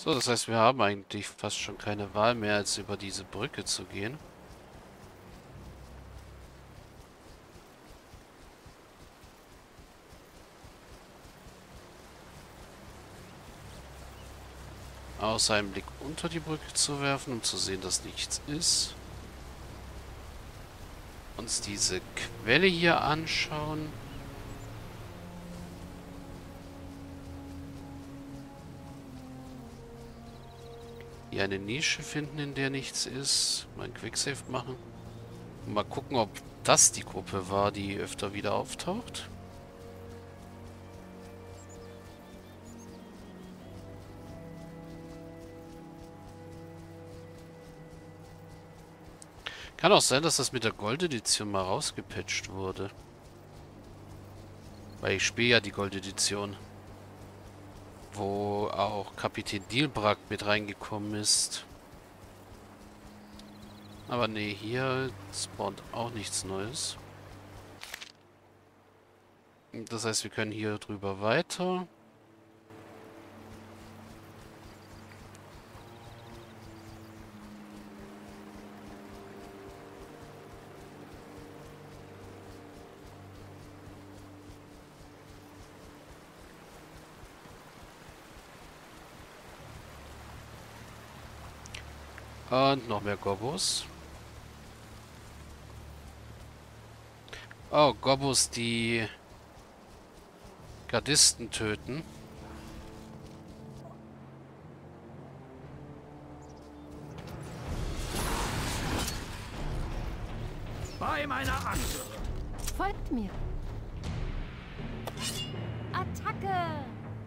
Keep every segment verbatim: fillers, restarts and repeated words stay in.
So, das heißt, wir haben eigentlich fast schon keine Wahl mehr, als über diese Brücke zu gehen. Außer einen Blick unter die Brücke zu werfen, um zu sehen, dass nichts ist. Uns diese Quelle hier anschauen. Hier eine Nische finden, in der nichts ist. Mal ein Quicksave machen. Und mal gucken, ob das die Gruppe war, die öfter wieder auftaucht. Kann auch sein, dass das mit der Gold-Edition mal rausgepatcht wurde. Weil ich spiele ja die Gold-Edition. Wo auch Kapitän Dielbrack mit reingekommen ist. Aber nee, hier spawnt auch nichts Neues. Das heißt, wir können hier drüber weiter. Und noch mehr Gobbos. Oh, Gobbos, die Gardisten töten. Bei meiner Achse. Folgt mir. Attacke!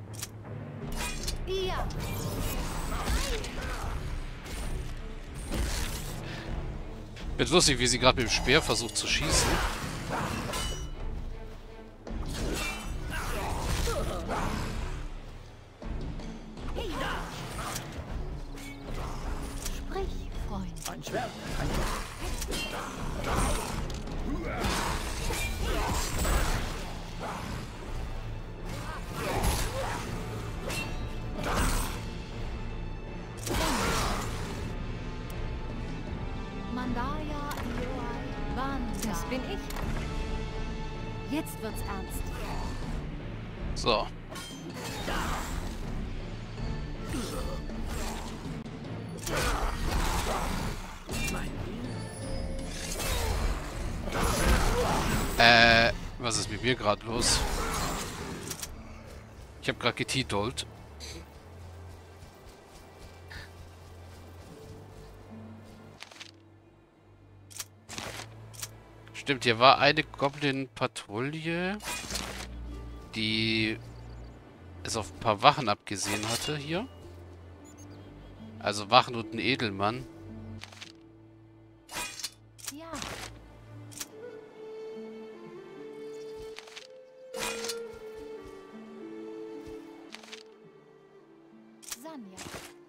Ja! Wird lustig, wie sie gerade mit dem Speer versucht zu schießen. Sprich, Freund. Ein Schwert. Ein Mandaya Ioai Ban. Das bin ich. Jetzt wird's ernst. So. Äh, was ist mit mir gerade los? Ich habe gerade getitelt. Stimmt, hier war eine Goblin-Patrouille, die es auf ein paar Wachen abgesehen hatte hier. Also Wachen und ein Edelmann. Ja. Sanja.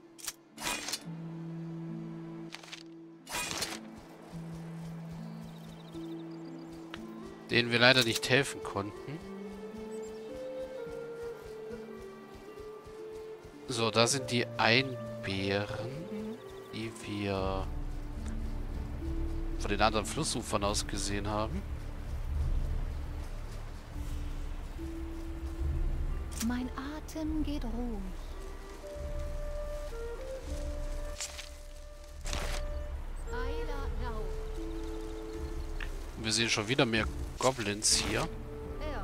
Denen wir leider nicht helfen konnten. So, da sind die Einbeeren, die wir von den anderen Flussufern aus gesehen haben. Mein Atem geht ruhig. Aila Lau. Wir sehen schon wieder mehr Goblins hier. Ja.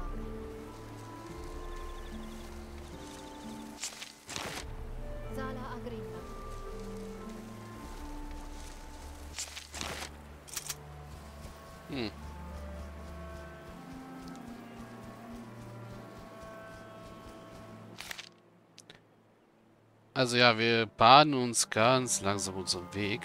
Sala Agrina. Hm. Also ja, wir bahnen uns ganz langsam unseren Weg.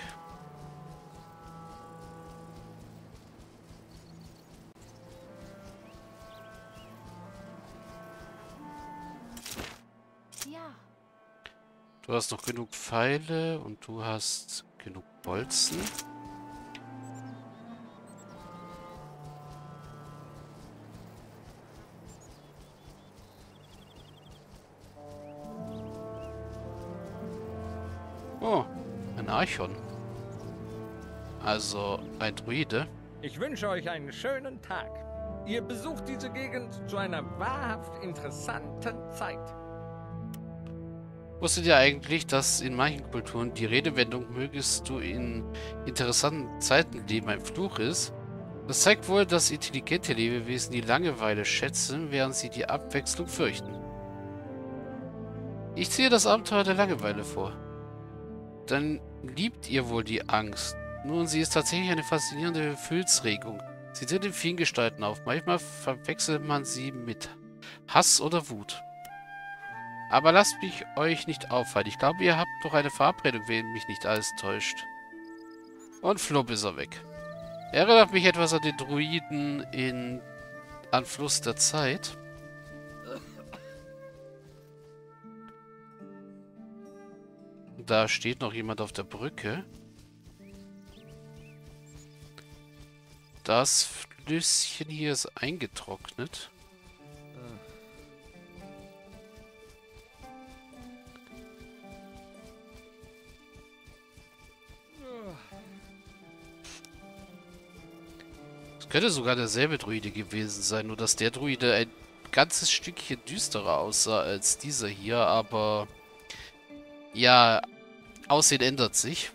Ja. Du hast noch genug Pfeile und du hast genug Bolzen. Archon. Also ein Druide. Ich wünsche euch einen schönen Tag. Ihr besucht diese Gegend zu einer wahrhaft interessanten Zeit. Wusstet ihr eigentlich, dass in manchen Kulturen die Redewendung "mögest du in interessanten Zeiten leben" ein Fluch ist? Das zeigt wohl, dass intelligente Lebewesen die Langeweile schätzen, während sie die Abwechslung fürchten. Ich ziehe das Abenteuer der Langeweile vor. Dann liebt ihr wohl die Angst. Nun, sie ist tatsächlich eine faszinierende Gefühlsregung. Sie tritt in vielen Gestalten auf. Manchmal verwechselt man sie mit Hass oder Wut. Aber lasst mich euch nicht aufhalten. Ich glaube, ihr habt doch eine Verabredung, wenn mich nicht alles täuscht. Und flupp ist er weg. Erinnert mich etwas an den Druiden in An Fluss der Zeit. Da steht noch jemand auf der Brücke. Das Flüsschen hier ist eingetrocknet. Es könnte sogar derselbe Druide gewesen sein, nur dass der Druide ein ganzes Stückchen düsterer aussah als dieser hier, aber ja, Aussehen ändert sich.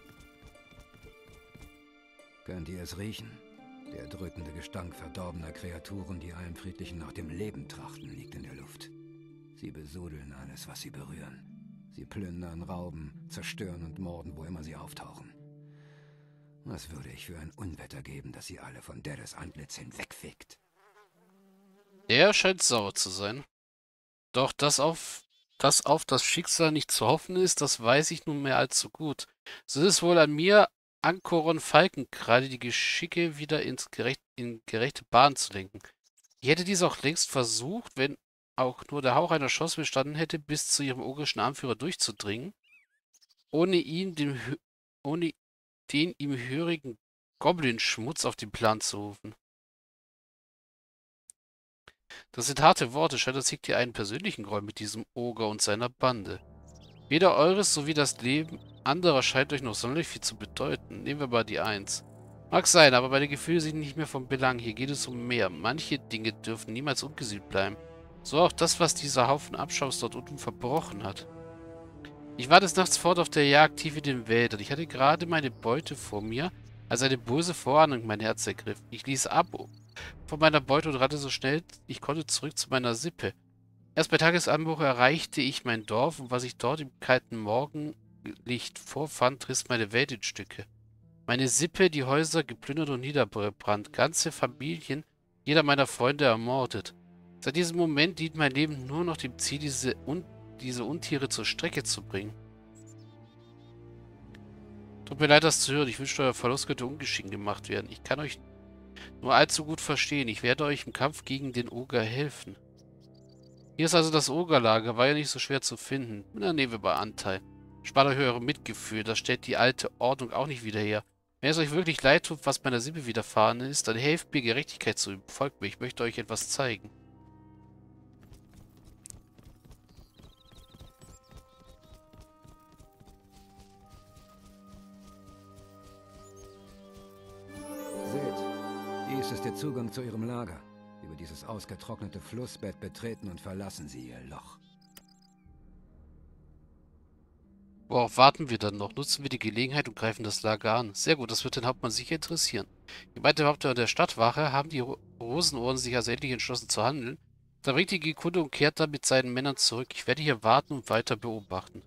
Könnt ihr es riechen? Der drückende Gestank verdorbener Kreaturen, die allem Friedlichen nach dem Leben trachten, liegt in der Luft. Sie besudeln alles, was sie berühren. Sie plündern, rauben, zerstören und morden, wo immer sie auftauchen. Was würde ich für ein Unwetter geben, das sie alle von Dedes Antlitz hinwegfegt? Er scheint sauer zu sein. Doch dass auf, dass auf das Schicksal nicht zu hoffen ist, das weiß ich nun mehr allzu gut. So ist es wohl an mir, Anchoron Falkenkralde, die Geschicke wieder ins gerecht, in gerechte Bahn zu lenken. Ich hätte dies auch längst versucht, wenn auch nur der Hauch einer Chance bestanden hätte, bis zu ihrem ogischen Anführer durchzudringen, ohne ihn dem, ohne den ihm hörigen Goblin-Schmutz auf den Plan zu rufen. Das sind harte Worte, scheinbar siegt ihr einen persönlichen Groll mit diesem Oger und seiner Bande. Weder eures sowie das Leben anderer scheint euch noch sonderlich viel zu bedeuten. Nehmen wir mal die Eins. Mag sein, aber meine Gefühle sind nicht mehr von Belang. Hier geht es um mehr. Manche Dinge dürfen niemals ungesühnt bleiben. So auch das, was dieser Haufen Abschaums dort unten verbrochen hat. Ich war des Nachts fort auf der Jagd tief in den Wäldern. Ich hatte gerade meine Beute vor mir, als eine böse Vorahnung mein Herz ergriff. Ich ließ ab von meiner Beute und rannte so schnell ich konnte zurück zu meiner Sippe. Erst bei Tagesanbruch erreichte ich mein Dorf, und was ich dort im kalten Morgenlicht vorfand, riss meine Welt in Stücke. Meine Sippe, die Häuser geplündert und niedergebrannt, ganze Familien, jeder meiner Freunde ermordet. Seit diesem Moment dient mein Leben nur noch dem Ziel, diese, Un diese Untiere zur Strecke zu bringen. Tut mir leid, das zu hören. Ich wünschte, euer Verlust könnte ungeschehen gemacht werden. Ich kann euch nur allzu gut verstehen. Ich werde euch im Kampf gegen den Oger helfen. Hier ist also das Ogerlager. War ja nicht so schwer zu finden. Na, nehmen wir mal Anteil. Spart euch eure Mitgefühl. Das stellt die alte Ordnung auch nicht wieder her. Wenn es euch wirklich leid tut, was meiner Sippe widerfahren ist, dann helft mir, Gerechtigkeit zu üben. Folgt mir. Ich möchte euch etwas zeigen. Dies ist der Zugang zu ihrem Lager. Über dieses ausgetrocknete Flussbett betreten und verlassen Sie ihr Loch. Worauf warten wir dann noch? Nutzen wir die Gelegenheit und greifen das Lager an. Sehr gut, das wird den Hauptmann sicher interessieren. Wie meinte der Hauptmann der Stadtwache, haben die Ro Rosenohren sich also endlich entschlossen zu handeln. Dann bringt die Kunde und kehrt dann mit seinen Männern zurück. Ich werde hier warten und weiter beobachten.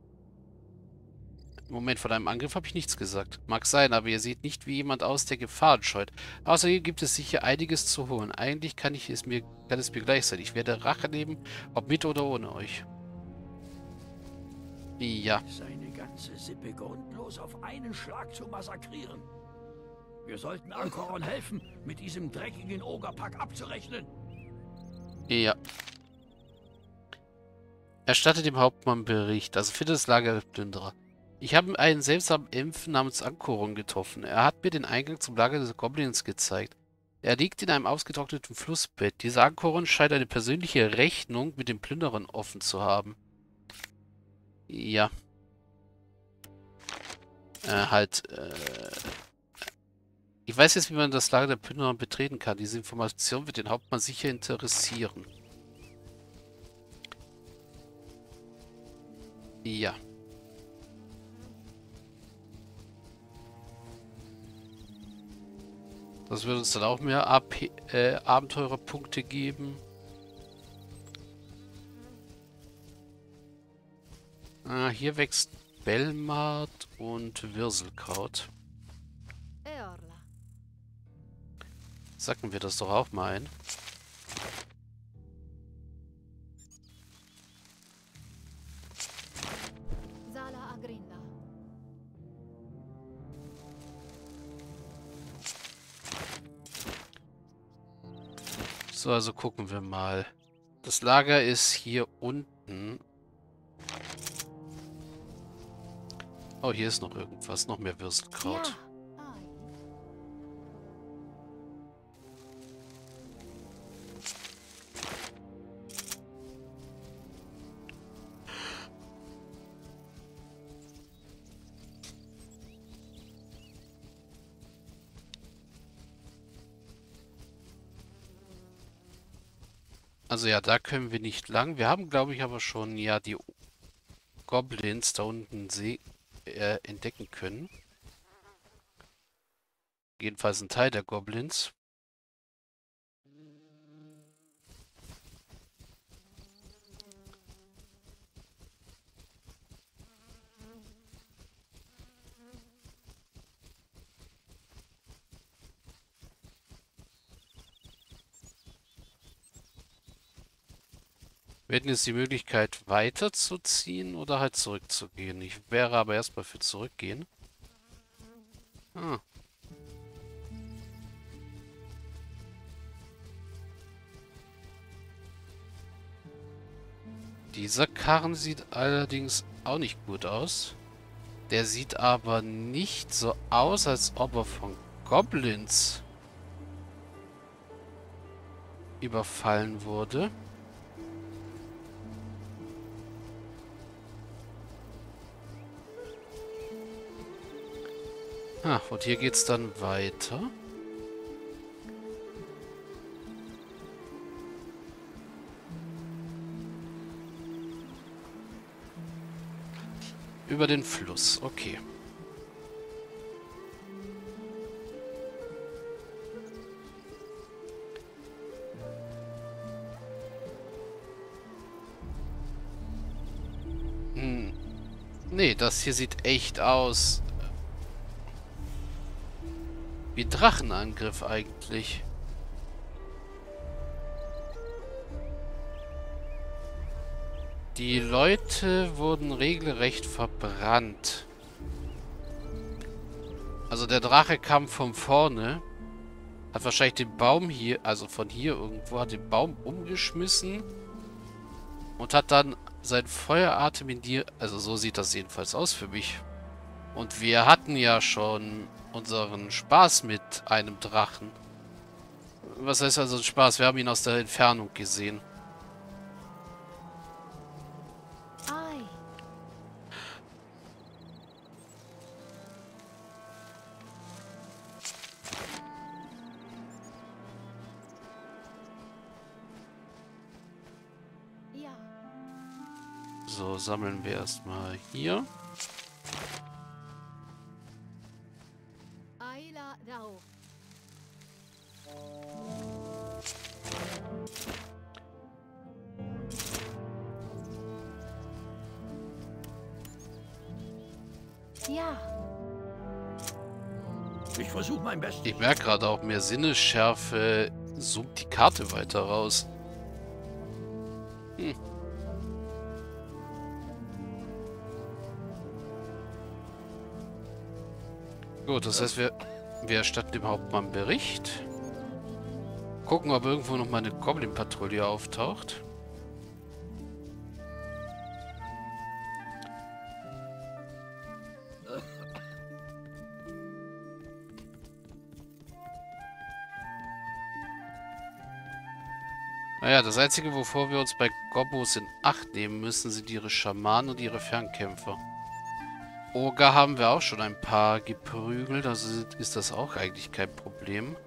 Moment, von einem Angriff habe ich nichts gesagt. Mag sein, aber ihr seht nicht wie jemand aus, der Gefahren scheut. Außerdem gibt es sicher einiges zu holen. Eigentlich kann ich es mir, kann es mir gleich sein. Ich werde Rache nehmen, ob mit oder ohne euch. Ja. Seine ganze Sippe grundlos auf einen Schlag zu massakrieren. Wir sollten Anchoron helfen, mit diesem dreckigen Ogerpack abzurechnen. Ja. Erstatte dem Hauptmann Bericht. Also für das Lager der Plünderer. Ich habe einen seltsamen Elfen namens Anchoron getroffen. Er hat mir den Eingang zum Lager des Goblins gezeigt. Er liegt in einem ausgetrockneten Flussbett. Dieser Anchoron scheint eine persönliche Rechnung mit den Plünderern offen zu haben. Ja. äh, halt, äh, ich weiß jetzt, wie man das Lager der Plünderer betreten kann. Diese Information wird den Hauptmann sicher interessieren. Ja. Das wird uns dann auch mehr A P, äh, Abenteurerpunkte geben. Ah, hier wächst Belmart und Wirselkraut. Eorla. Sacken wir das doch auch mal ein. Sala Agrinda. So, also gucken wir mal. Das Lager ist hier unten. Oh, hier ist noch irgendwas. Noch mehr Würstelkraut. Ja. Ai. Also ja, da können wir nicht lang. Wir haben, glaube ich, aber schon ja die Goblins da unten see äh, entdecken können. Jedenfalls ein Teil der Goblins. Wir hätten jetzt die Möglichkeit weiterzuziehen oder halt zurückzugehen. Ich wäre aber erstmal für zurückgehen. Ah. Dieser Karren sieht allerdings auch nicht gut aus. Der sieht aber nicht so aus, als ob er von Goblins überfallen wurde. Ah, und hier geht's dann weiter. Über den Fluss, okay. Hm. Nee, das hier sieht echt aus wie Drachenangriff eigentlich. Die Leute wurden regelrecht verbrannt. Also der Drache kam von vorne, hat wahrscheinlich den Baum hier, also von hier irgendwo, hat den Baum umgeschmissen und hat dann sein Feueratem in die, also so sieht das jedenfalls aus für mich. Und wir hatten ja schon unseren Spaß mit einem Drachen. Was heißt also Spaß? Wir haben ihn aus der Entfernung gesehen. Ai. Ja. So, sammeln wir erstmal hier. Aila Dao. Ja. Ich versuche mein Bestes. Ich merke gerade auch, mehr Sinnesschärfe zoomt die Karte weiter raus. Hm. Gut, das heißt, wir, wir erstatten dem Hauptmann Bericht. Gucken, ob irgendwo noch mal eine Goblin-Patrouille auftaucht. Naja, das Einzige, wovor wir uns bei Gobos in Acht nehmen müssen, sind ihre Schamanen und ihre Fernkämpfer. Oger haben wir auch schon ein paar geprügelt, also ist das auch eigentlich kein Problem.